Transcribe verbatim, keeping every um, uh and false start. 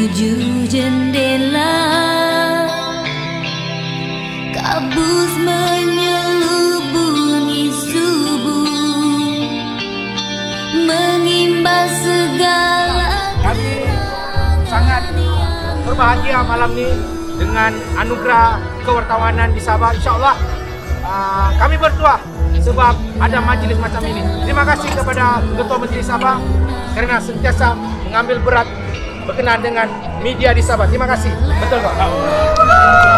menuju jendela, kabus menyelubungi subuh, mengimbas segala. Kami sangat berbahagia malam ini dengan anugerah kewartawanan di Sabah. InsyaAllah uh, kami bertuah sebab ada majlis macam ini. Terima kasih kepada Ketua Menteri Sabah kerana sentiasa mengambil berat berkenaan dengan media di Sabah. Terima kasih. Betul tak?